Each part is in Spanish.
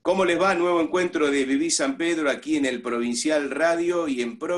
¿Cómo les va? Nuevo encuentro de Viví San Pedro aquí en el Provincial Radio y en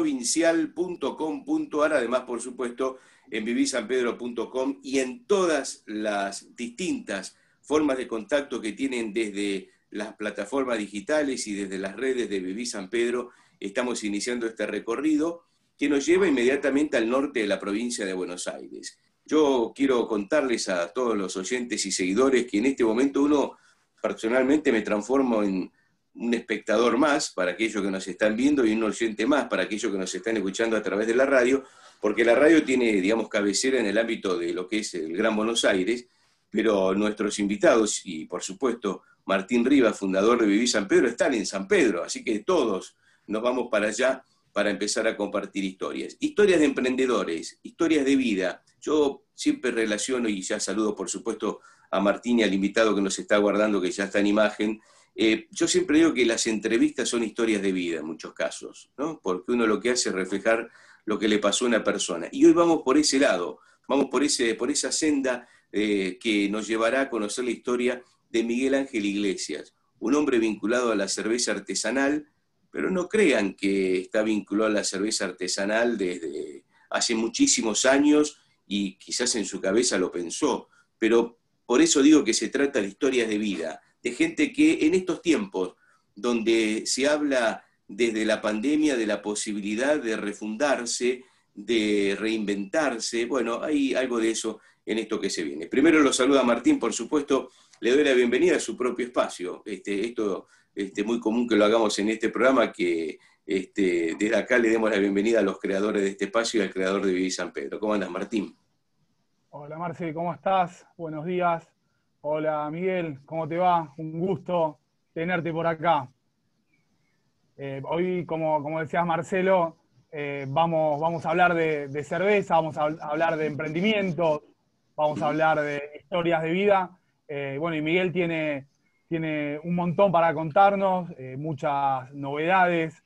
provincial.com.ar, además, por supuesto, en vivisanpedro.com y en todas las distintas formas de contacto que tienen desde las plataformas digitales y desde las redes de Viví San Pedro. Estamos iniciando este recorrido que nos lleva inmediatamente al norte de la provincia de Buenos Aires. Yo quiero contarles a todos los oyentes y seguidores que en este momento uno personalmente me transformo en un espectador más para aquellos que nos están viendo y un oyente más para aquellos que nos están escuchando a través de la radio, porque la radio tiene, digamos, cabecera en el ámbito de lo que es el Gran Buenos Aires, pero nuestros invitados y, por supuesto, Martín Rivas, fundador de Viví San Pedro, están en San Pedro, así que todos nos vamos para allá para empezar a compartir historias. Historias de emprendedores, historias de vida. Yo siempre relaciono, y ya saludo, por supuesto, a Martín y al invitado que nos está aguardando, que ya está en imagen. Yo siempre digo que las entrevistas son historias de vida en muchos casos, ¿no? Porque uno lo que hace es reflejar lo que le pasó a una persona. Y hoy vamos por ese lado, vamos por esa senda que nos llevará a conocer la historia de Miguel Ángel Iglesias, un hombre vinculado a la cerveza artesanal, pero no crean que está vinculado a la cerveza artesanal desde hace muchísimos años y quizás en su cabeza lo pensó, pero por eso digo que se trata de historias de vida, de gente que en estos tiempos, donde se habla desde la pandemia de la posibilidad de refundarse, de reinventarse, bueno, hay algo de eso en esto que se viene. Primero lo saluda Martín, por supuesto, le doy la bienvenida a su propio espacio. Esto muy común que lo hagamos en este programa, que desde acá le demos la bienvenida a los creadores de este espacio y al creador de Viví San Pedro. ¿Cómo andas, Martín? Hola Marce, ¿cómo estás? Buenos días. Hola Miguel, ¿cómo te va? Un gusto tenerte por acá. Hoy, como decías Marcelo, vamos a hablar de cerveza, vamos a hablar de emprendimiento, vamos a hablar de historias de vida. Bueno, y Miguel tiene un montón para contarnos, muchas novedades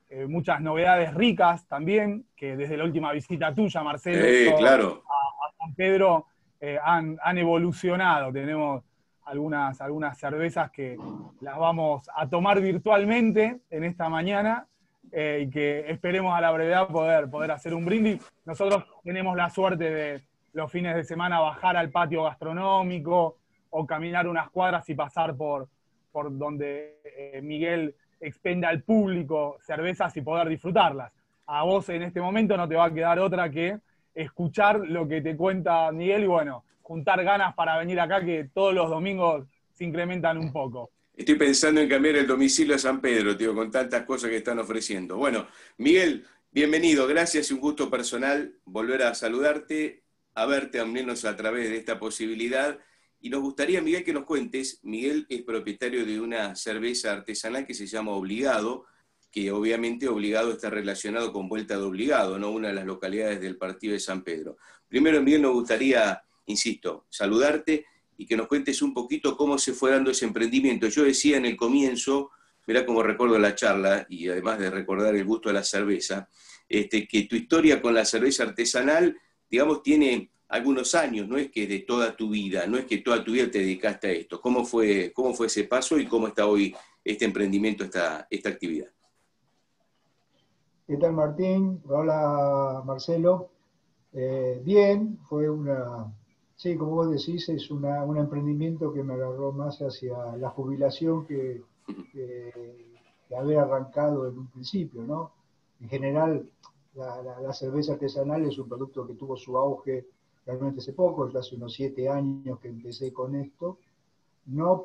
ricas también, que desde la última visita tuya, Marcelo, Claro. San Pedro, han evolucionado. Tenemos algunas cervezas que las vamos a tomar virtualmente en esta mañana y que esperemos a la brevedad poder hacer un brindis. Nosotros tenemos la suerte de los fines de semana bajar al patio gastronómico o caminar unas cuadras y pasar por donde Miguel expende al público cervezas y poder disfrutarlas. A vos en este momento no te va a quedar otra que escuchar lo que te cuenta Miguel y bueno, juntar ganas para venir acá, que todos los domingos se incrementan un poco. Estoy pensando en cambiar el domicilio a San Pedro, tío, con tantas cosas que están ofreciendo. Bueno, Miguel, bienvenido, gracias y un gusto personal volver a saludarte, a verte al menos a través de esta posibilidad. Y nos gustaría, Miguel, que nos cuentes. Miguel es propietario de una cerveza artesanal que se llama Obligado, que obviamente Obligado está relacionado con Vuelta de Obligado, ¿no? Una de las localidades del partido de San Pedro. Primero, Miguel, nos gustaría, insisto, saludarte y que nos cuentes un poquito cómo se fue dando ese emprendimiento. Yo decía en el comienzo, mirá cómo recuerdo la charla, y además de recordar el gusto de la cerveza, que tu historia con la cerveza artesanal, digamos, tiene algunos años, no es que de toda tu vida, no es que toda tu vida te dedicaste a esto. ¿Cómo fue ese paso y cómo está hoy este emprendimiento, esta actividad? ¿Qué tal, Martín? Hola, Marcelo. Bien, sí, como vos decís, es un emprendimiento que me agarró más hacia la jubilación que haber arrancado en un principio, ¿no? En general, la cerveza artesanal es un producto que tuvo su auge realmente hace poco, ya hace unos 7 años que empecé con esto, no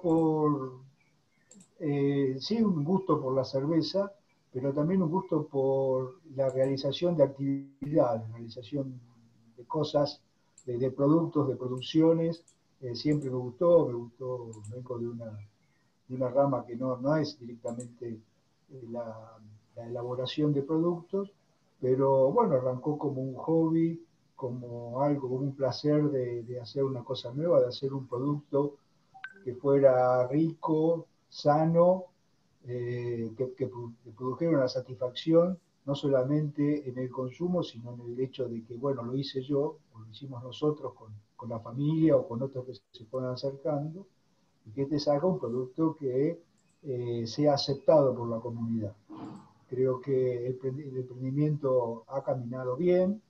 sí, un gusto por la cerveza, pero también un gusto por la realización de actividades, la realización de cosas, de productos, de producciones. Siempre me gustó, vengo de una rama que no es directamente la elaboración de productos, pero bueno, arrancó como un hobby, como algo, como un placer de hacer una cosa nueva, de hacer un producto que fuera rico, sano, que produjera una satisfacción, no solamente en el consumo, sino en el hecho de que, bueno, lo hice yo, o lo hicimos nosotros con la familia o con otros que se fueran acercando, y que te salga un producto que sea aceptado por la comunidad. Creo que el emprendimiento ha caminado bien,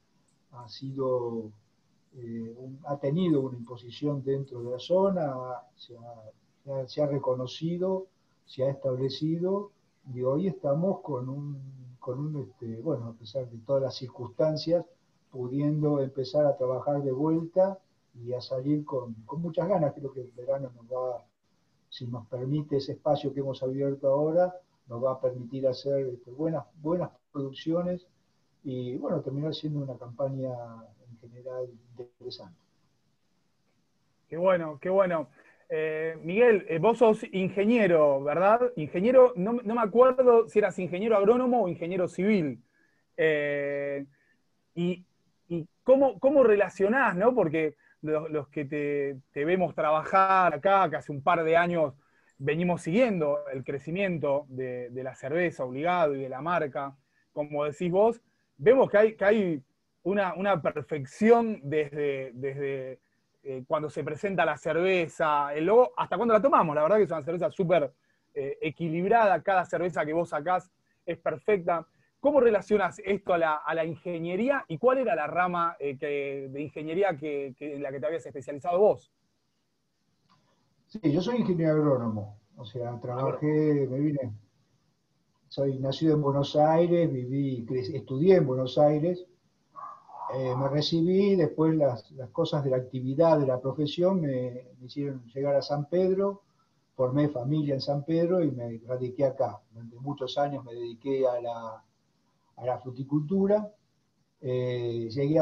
ha tenido una imposición dentro de la zona, se ha reconocido, se ha establecido, y hoy estamos bueno, a pesar de todas las circunstancias, pudiendo empezar a trabajar de vuelta y a salir con muchas ganas. Creo que el verano si nos permite ese espacio que hemos abierto ahora, nos va a permitir hacer buenas producciones y, bueno, terminar siendo una campaña en general interesante. Qué bueno, qué bueno. Miguel, vos sos ingeniero, ¿verdad? Ingeniero, no me acuerdo si eras ingeniero agrónomo o ingeniero civil. Eh, y cómo relacionás, ¿no? Porque los que te vemos trabajar acá, que hace un par de años venimos siguiendo el crecimiento de la cerveza obligado y de la marca, como decís vos, vemos que hay una perfección desde cuando se presenta la cerveza, el logo, hasta cuando la tomamos. La verdad que es una cerveza súper equilibrada, cada cerveza que vos sacás es perfecta. ¿Cómo relacionas esto a la ingeniería y cuál era la rama de ingeniería en la que te habías especializado vos? Sí, yo soy ingeniero agrónomo, o sea, soy nacido en Buenos Aires, estudié en Buenos Aires, me recibí, después las cosas de la actividad, de la profesión, me hicieron llegar a San Pedro, formé familia en San Pedro y me radiqué acá. Durante muchos años me dediqué a la fruticultura. Llegué a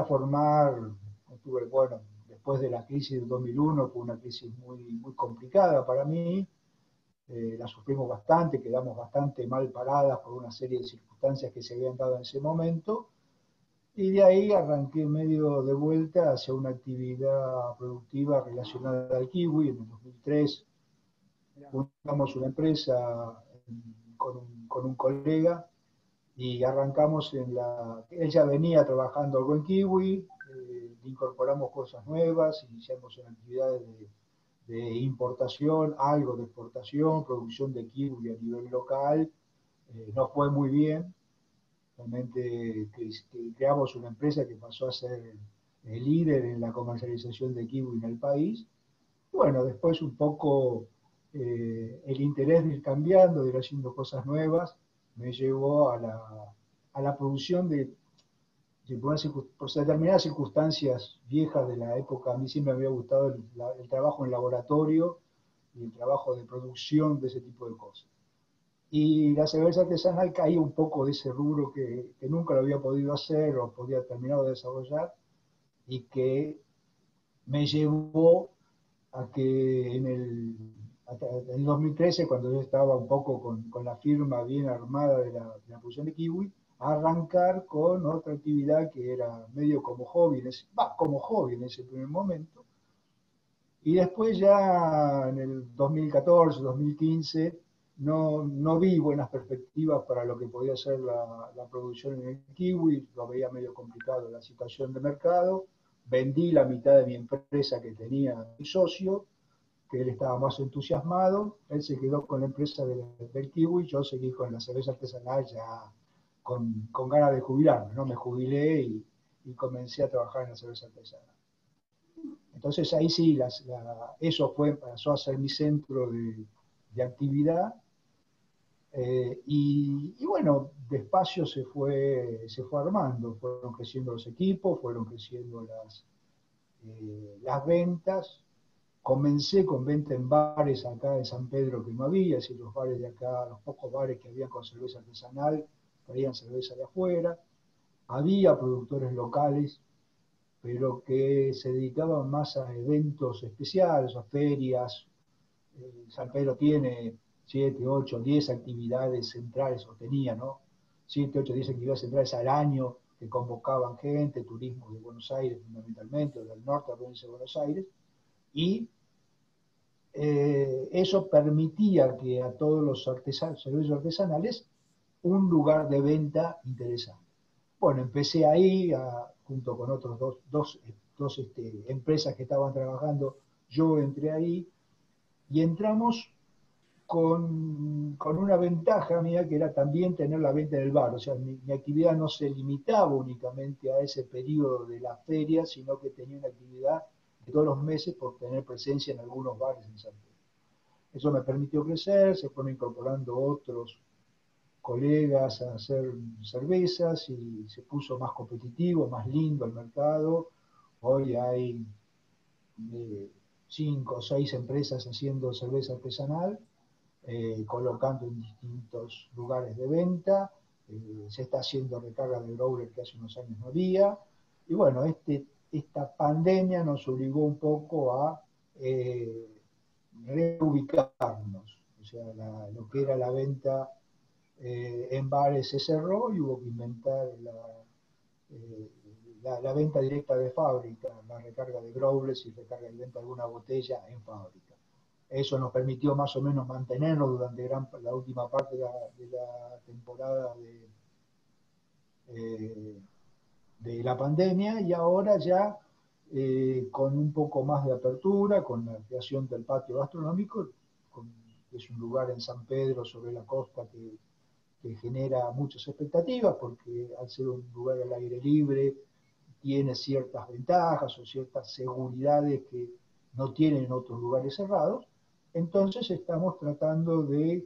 bueno, después de la crisis del 2001, fue una crisis muy complicada para mí, la sufrimos bastante, quedamos bastante mal paradas por una serie de circunstancias que se habían dado en ese momento, y de ahí arranqué medio de vuelta hacia una actividad productiva relacionada al kiwi. En el 2003 fundamos una empresa con un colega y arrancamos ella venía trabajando algo en kiwi, incorporamos cosas nuevas, iniciamos en actividades de importación, algo de exportación, producción de kiwi a nivel local. No fue muy bien, realmente creamos una empresa que pasó a ser el líder en la comercialización de kiwi en el país. Bueno, después un poco el interés de ir cambiando, de ir haciendo cosas nuevas, me llevó a la producción por determinadas circunstancias viejas de la época. A mí siempre me había gustado el trabajo en laboratorio y el trabajo de producción de ese tipo de cosas. Y la cerveza artesanal caía un poco de ese rubro que nunca lo había podido hacer o podía terminar de desarrollar, y que me llevó a que en el 2013, cuando yo estaba un poco con la firma bien armada de la producción de kiwi, a arrancar con otra actividad que era medio como hobby, como hobby en ese primer momento. Y después ya en el 2014, 2015, no vi buenas perspectivas para lo que podía ser la producción en el kiwi, lo veía medio complicado la situación de mercado. Vendí la mitad de mi empresa que tenía mi socio, que él estaba más entusiasmado. Él se quedó con la empresa del kiwi, yo seguí con la cerveza artesanal ya con ganas de jubilarme, ¿no? Me jubilé y comencé a trabajar en la cerveza artesanal. Entonces ahí sí, eso pasó a ser mi centro de actividad. Y bueno, despacio se fue armando, fueron creciendo los equipos, fueron creciendo las ventas. Comencé con venta en bares acá en San Pedro, que no había, es decir, los bares de acá, los pocos bares que habían con cerveza artesanal, traían cerveza de afuera. Había productores locales, pero que se dedicaban más a eventos especiales, a ferias. San Pedro tiene 7, 8, 10 actividades centrales, o tenía, ¿no? 7, 8, 10 actividades centrales al año que convocaban gente, turismo de Buenos Aires fundamentalmente, o del norte de la provincia de Buenos Aires, y eso permitía que a todos los servicios artesanales un lugar de venta interesante. Bueno, empecé ahí, junto con otros dos empresas que estaban trabajando, yo entré ahí y entramos con una ventaja mía que era también tener la venta en el bar. O sea, mi actividad no se limitaba únicamente a ese periodo de la feria, sino que tenía una actividad de todos los meses por tener presencia en algunos bares en San Pedro. Eso me permitió crecer, se fueron incorporando otros colegas a hacer cervezas y se puso más competitivo, más lindo el mercado. Hoy hay 5 o 6 empresas haciendo cerveza artesanal, colocando en distintos lugares de venta. Se está haciendo recarga de growler que hace unos años no había. Y bueno, esta pandemia nos obligó un poco a reubicarnos. O sea, lo que era la venta en bares se cerró y hubo que inventar eh, la venta directa de fábrica, la recarga de growlers y recarga y venta de alguna botella en fábrica. Eso nos permitió más o menos mantenernos durante la última parte de la temporada de la pandemia, y ahora ya con un poco más de apertura, con la creación del patio gastronómico, que es un lugar en San Pedro sobre la costa que genera muchas expectativas, porque al ser un lugar al aire libre tiene ciertas ventajas o ciertas seguridades que no tienen en otros lugares cerrados. Entonces estamos tratando de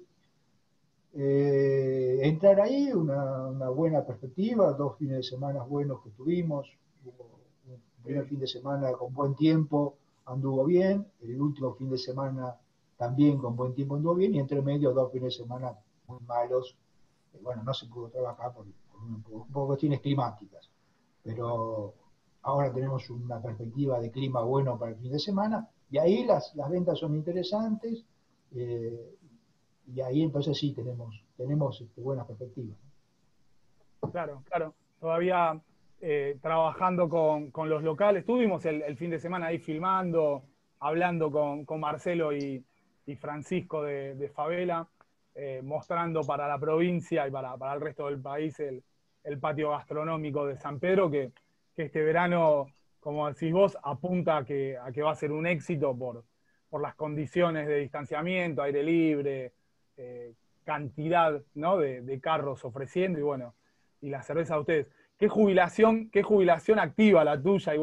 entrar ahí, una buena perspectiva, 2 fines de semana buenos que tuvimos. Un primer fin de semana con buen tiempo anduvo bien, el último fin de semana también con buen tiempo anduvo bien, y entre medio 2 fines de semana muy malos. Bueno, no se pudo trabajar por un poco cuestiones climáticas, pero ahora tenemos una perspectiva de clima bueno para el fin de semana, y ahí las ventas son interesantes, eh, y ahí entonces sí tenemos buenas perspectivas. Claro, claro. Todavía trabajando con los locales. Estuvimos el fin de semana ahí filmando, hablando con Marcelo y Francisco de Favela, mostrando para la provincia y para el resto del país el patio gastronómico de San Pedro, que este verano, como decís vos, apunta a que va a ser un éxito por las condiciones de distanciamiento, aire libre, cantidad, ¿no?, de carros ofreciendo, y bueno, y la cerveza de ustedes. Qué jubilación activa la tuya,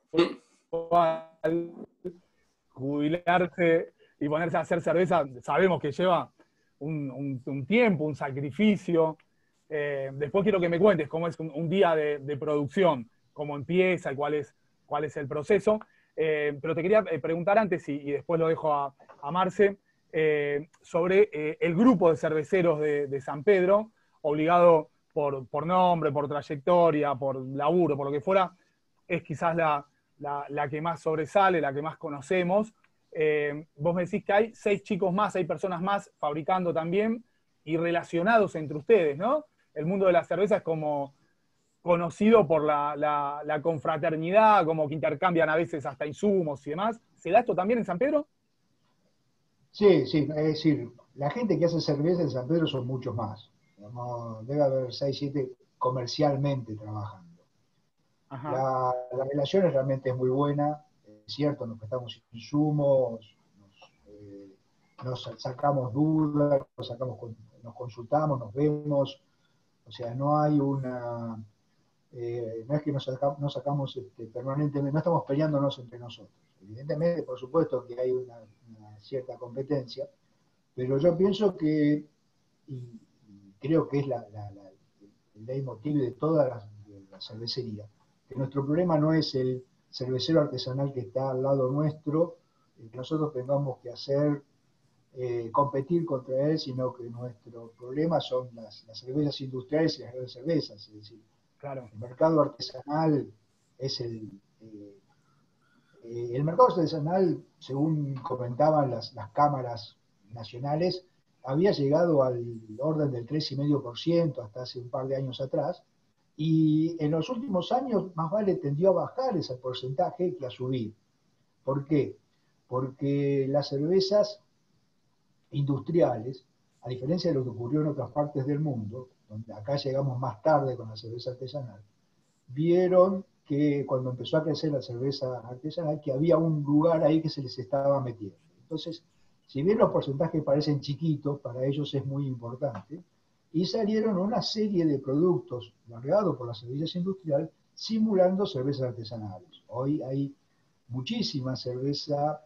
igual, jubilarse y ponerse a hacer cerveza, sabemos que lleva un tiempo, un sacrificio. Después quiero que me cuentes cómo es un día de producción, cómo empieza y cuál es el proceso. Pero te quería preguntar antes, y después lo dejo a Marce, sobre el grupo de cerveceros de San Pedro, obligado por nombre, por trayectoria, por laburo, por lo que fuera, es quizás la que más sobresale, la que más conocemos. Vos me decís que hay 6 chicos más, 6 personas más fabricando también y relacionados entre ustedes, ¿no? El mundo de la cerveza es como conocido por la confraternidad, como que intercambian a veces hasta insumos y demás. ¿Se da esto también en San Pedro? Sí, sí, es decir, la gente que hace cerveza en San Pedro son muchos más. Digamos, debe haber 6, 7 comercialmente trabajando. Ajá. La relación realmente es muy buena, es cierto, nos prestamos insumos, nos sacamos dudas, nos consultamos, nos vemos. O sea, no hay no es que nos sacamos permanentemente, no estamos peleándonos entre nosotros. Evidentemente, por supuesto que hay una cierta competencia, pero yo pienso que, y creo que es el leitmotiv de toda la cervecería, que nuestro problema no es el cervecero artesanal que está al lado nuestro, que nosotros tengamos que hacer competir contra él, sino que nuestro problema son las cervezas industriales y las grandes cervezas. Es decir, Claro. el mercado artesanal es el mercado artesanal, según comentaban las cámaras nacionales, había llegado al orden del 3,5% hasta hace un par de años atrás, y en los últimos años más vale tendió a bajar ese porcentaje que a subir. ¿Por qué? Porque las cervezas industriales, a diferencia de lo que ocurrió en otras partes del mundo, donde acá llegamos más tarde con la cerveza artesanal, vieron que cuando empezó a crecer la cerveza artesanal, que había un lugar ahí que se les estaba metiendo. Entonces Si bien los porcentajes parecen chiquitos, para ellos es muy importante, y salieron una serie de productos largados por la cerveza industrial simulando cervezas artesanales. Hoy hay muchísima cerveza,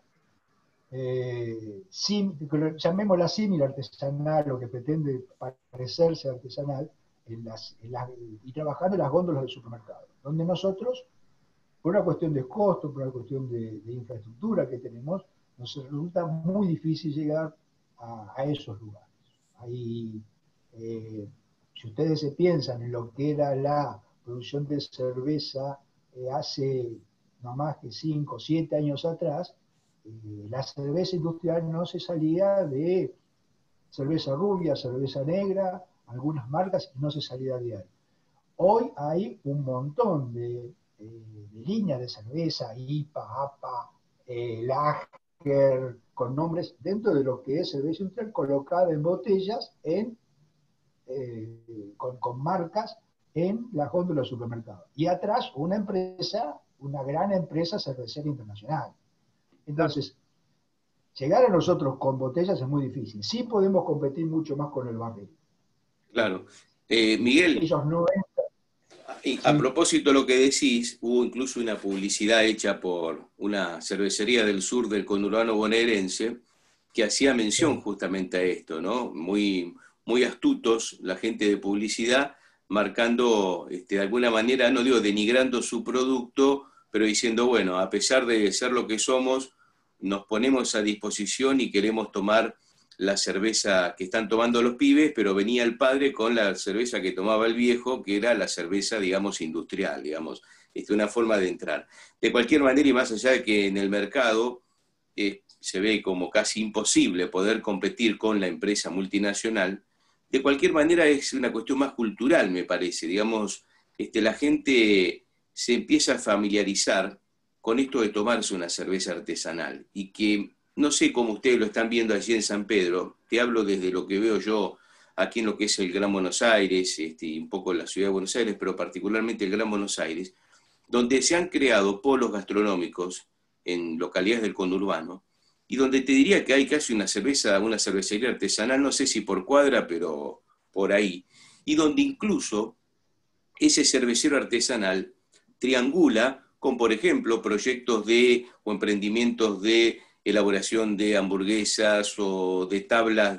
llamémosla símil artesanal, o que pretende parecerse artesanal, y trabajando en las góndolas del supermercado, donde nosotros, por una cuestión de costo, por una cuestión de infraestructura que tenemos, nos resulta muy difícil llegar a esos lugares. Ahí, si ustedes se piensan en lo que era la producción de cerveza hace no más que 5 o 7 años atrás, la cerveza industrial no se salía de cerveza rubia, cerveza negra, algunas marcas, y no se salía de ahí. Hoy hay un montón de líneas de cerveza, IPA, APA, Lager, con nombres dentro de lo que es cerveza industrial, colocada en botellas con marcas en la góndola del supermercado. Y atrás una empresa, una gran empresa cervecera internacional. Entonces, llegar a nosotros con botellas es muy difícil. Sí podemos competir mucho más con el barril. Claro. Miguel, ellos no a propósito de lo que decís, hubo incluso una publicidad hecha por una cervecería del sur del conurbano bonaerense que hacía mención justamente a esto, ¿no? Muy, muy astutos la gente de publicidad, marcando de alguna manera, no digo denigrando su producto, pero diciendo, bueno, a pesar de ser lo que somos, nos ponemos a disposición y queremos tomar la cerveza que están tomando los pibes, pero venía el padre con la cerveza que tomaba el viejo, que era la cerveza, digamos, industrial, digamos, una forma de entrar. De cualquier manera, y más allá de que en el mercado se ve como casi imposible poder competir con la empresa multinacional, de cualquier manera es una cuestión más cultural, me parece. Digamos, la gente se empieza a familiarizar con esto de tomarse una cerveza artesanal y que no sé cómo ustedes lo están viendo allí en San Pedro, te hablo desde lo que veo yo aquí en lo que es el Gran Buenos Aires, y un poco la ciudad de Buenos Aires, pero particularmente el Gran Buenos Aires, donde se han creado polos gastronómicos en localidades del conurbano, y donde te diría que hay casi una cervecería artesanal, no sé si por cuadra, pero por ahí, y donde incluso ese cervecero artesanal triangula con, por ejemplo, proyectos o emprendimientos de elaboración de hamburguesas o de tablas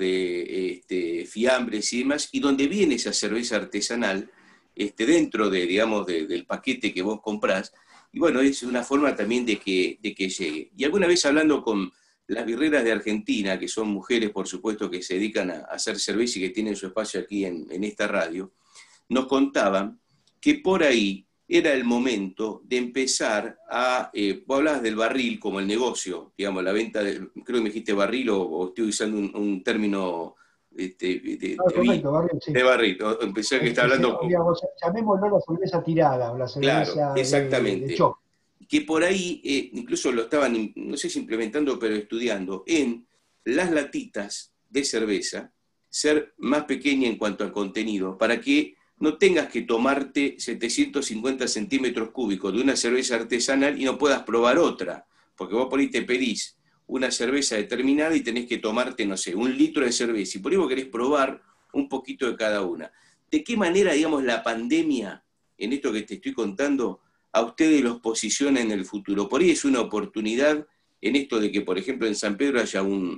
de fiambres y demás, y donde viene esa cerveza artesanal dentro digamos, del paquete que vos comprás, y bueno, es una forma también de que llegue. Y alguna vez hablando con las birreras de Argentina, que son mujeres, por supuesto, que se dedican a hacer cerveza y que tienen su espacio aquí en esta radio, nos contaban que por ahí era el momento de empezar vos hablabas del barril como el negocio, digamos, la venta, creo que me dijiste barril o estoy usando un término correcto, barril, sí. De barril, empecé que está hablando... Digamos, llamémoslo la cerveza tirada o la cerveza claro, exactamente. de choque. Que por ahí, incluso lo estaban, no sé si implementando, pero estudiando, en las latitas de cerveza, ser más pequeña en cuanto al contenido, para que no tengas que tomarte 750 centímetros cúbicos de una cerveza artesanal y no puedas probar otra, porque vos por ahí te pedís una cerveza determinada y tenés que tomarte, no sé, 1 litro de cerveza, y por ahí vos querés probar un poquito de cada una. ¿De qué manera, digamos, la pandemia, en esto que te estoy contando, a ustedes los posiciona en el futuro? Por ahí es una oportunidad en esto de que, por ejemplo, en San Pedro haya un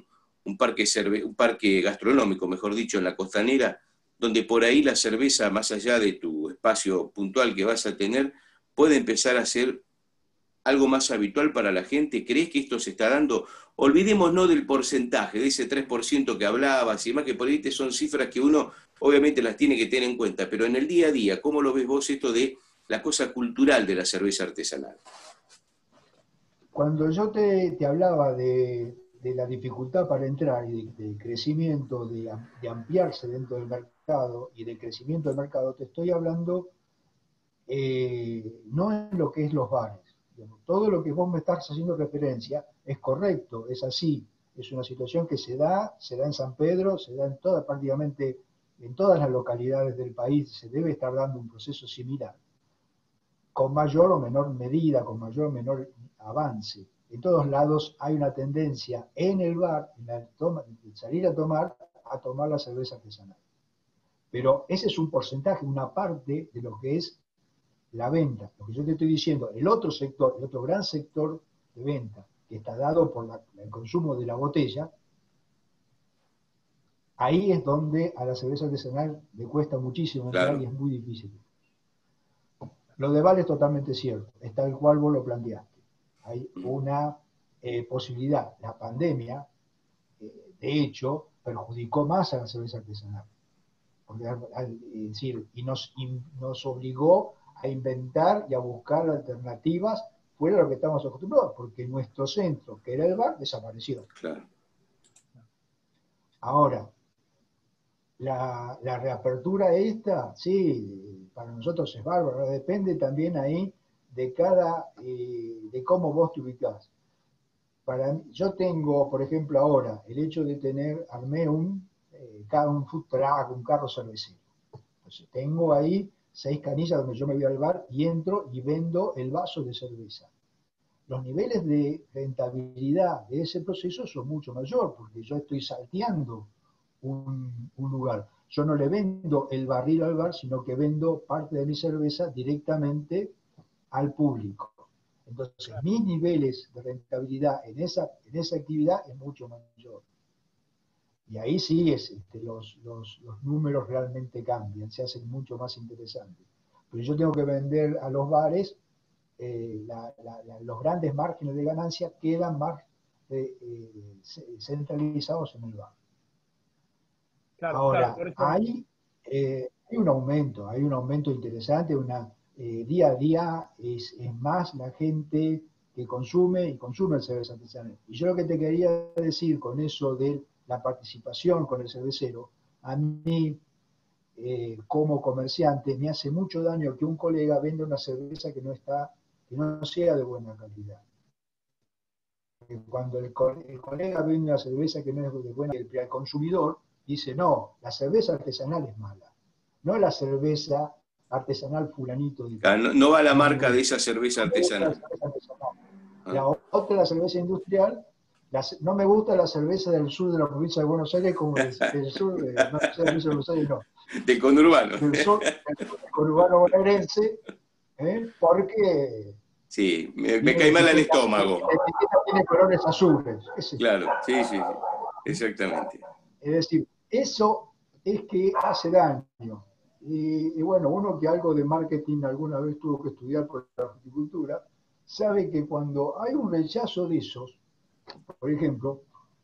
parque gastronómico, mejor dicho, en la Costanera, donde por ahí la cerveza, más allá de tu espacio puntual que vas a tener, puede empezar a ser algo más habitual para la gente. ¿Crees que esto se está dando? Olvidémonos del porcentaje, de ese 3% que hablabas y demás, que por ahí son cifras que uno obviamente las tiene que tener en cuenta, pero en el día a día, ¿cómo lo ves vos esto de la cosa cultural de la cerveza artesanal? Cuando yo te hablaba de la dificultad para entrar y de crecimiento, de ampliarse dentro del mercado y de crecimiento del mercado, te estoy hablando no en lo que es los bares. Digamos, todo lo que vos me estás haciendo referencia es correcto, es así. Es una situación que se da en San Pedro, se da prácticamente en todas las localidades del país, se debe estar dando un proceso similar, con mayor o menor medida, con mayor o menor avance. en todos lados hay una tendencia en el bar, en salir a tomar la cerveza artesanal. Pero ese es un porcentaje, una parte de lo que es la venta. Lo que yo te estoy diciendo, el otro sector, el otro gran sector de venta, que está dado por el consumo de la botella, ahí es donde a la cerveza artesanal le cuesta muchísimo entrar y es muy difícil. Lo de bar es totalmente cierto, es tal cual vos lo planteaste. Hay una posibilidad. La pandemia, de hecho, perjudicó más a la cerveza artesanal. Porque, es decir, y nos obligó a inventar y a buscar alternativas fuera de lo que estamos acostumbrados, porque nuestro centro, que era el bar, desapareció. Claro. Ahora, la reapertura esta, sí, para nosotros es bárbaro, depende también ahí de cómo vos te ubicás. Yo tengo, por ejemplo, ahora, el hecho de armé un food truck, un carro cervecero. Entonces, tengo ahí 6 canillas donde yo me voy al bar y entro y vendo el vaso de cerveza. Los niveles de rentabilidad de ese proceso son mucho mayor, porque yo estoy salteando un lugar. Yo no le vendo el barril al bar, sino que vendo parte de mi cerveza directamente al público. Entonces, mis niveles de rentabilidad en esa actividad es mucho mayor. Y ahí sí los números realmente cambian, se hacen mucho más interesantes. Pero yo tengo que vender a los bares, los grandes márgenes de ganancia quedan más centralizados en el bar. Claro, ahora, claro, hay un aumento interesante, día a día es más la gente que consume cerveza artesanal. Y yo lo que te quería decir con eso de la participación con el cervecero, a mí, como comerciante, me hace mucho daño que un colega venda una cerveza que no sea de buena calidad. Cuando el colega vende una cerveza que no es de buena calidad, el consumidor dice, no, la cerveza artesanal es mala, no la cerveza artesanal fulanito. No va la marca de esa cerveza artesanal. La otra, la cerveza industrial, no me gusta la cerveza del sur de la provincia de Buenos Aires, como del sur de la provincia de Buenos Aires, no. Del conurbano. Del sur, del conurbano bonaerense, porque... Sí, me cae mal el estómago. La etiqueta tiene colores azules. Claro, sí, exactamente. Es decir, eso es que hace daño. Y bueno, uno que algo de marketing alguna vez tuvo que estudiar por la horticultura, sabe que cuando hay un rechazo de esos, por ejemplo,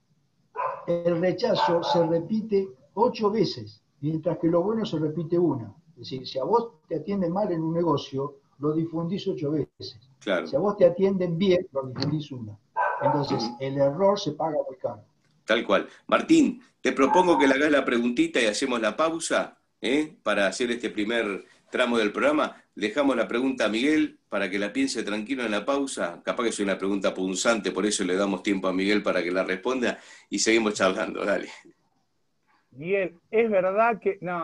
el rechazo se repite 8 veces, mientras que lo bueno se repite una. Es decir, si a vos te atienden mal en un negocio, lo difundís 8 veces. Claro. Si a vos te atienden bien, lo difundís una. Entonces, el error se paga muy caro. Tal cual. Martín, te propongo que le hagas la preguntita y hacemos la pausa, para hacer este primer tramo del programa. Dejamos la pregunta a Miguel para que la piense tranquilo en la pausa. Capaz que es una pregunta punzante, por eso le damos tiempo a Miguel para que la responda y seguimos charlando. Dale. Miguel, es verdad que... No,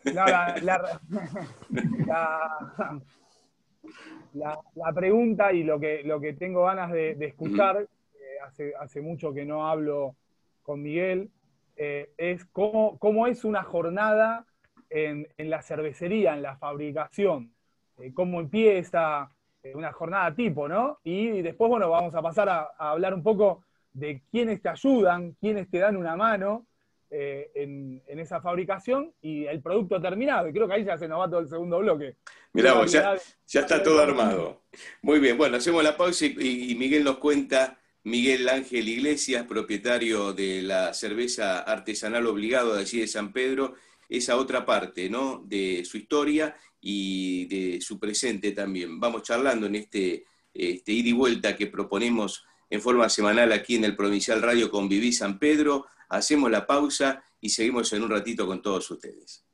la pregunta y lo que tengo ganas de escuchar, hace mucho que no hablo con Miguel, es cómo es una jornada en la cervecería, en la fabricación, cómo empieza una jornada tipo, ¿no? Y después, bueno, vamos a pasar a hablar un poco de quiénes te ayudan, quiénes te dan una mano en esa fabricación y el producto terminado. Y creo que ahí ya se nos va todo el segundo bloque. Mirá vos, ya está todo armado. Muy bien, bueno, hacemos la pausa y Miguel nos cuenta, Miguel Ángel Iglesias, propietario de la cerveza artesanal Obligado de allí de San Pedro, esa otra parte, ¿no?, de su historia y de su presente también. Vamos charlando en este ida y vuelta que proponemos en forma semanal aquí en el Provincial Radio con Viví San Pedro. Hacemos la pausa y seguimos en un ratito con todos ustedes.